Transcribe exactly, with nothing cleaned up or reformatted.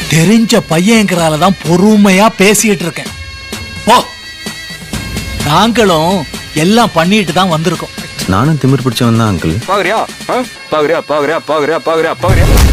தெரிஞ்ச பையங்கிறால தான் பொறுமையா பேசிட்டு இருக்கேன். போ. நாங்களும் எல்லாம் பண்ணிட்டு தான் வந்திருக்கோம். நானும் திமிர் பிடிச்சவன் தான் அங்கிள். பாக்குறியா பாக்குறியா பாக்குறியா பாக்குறியா பாக்குறியா பாக்குறியா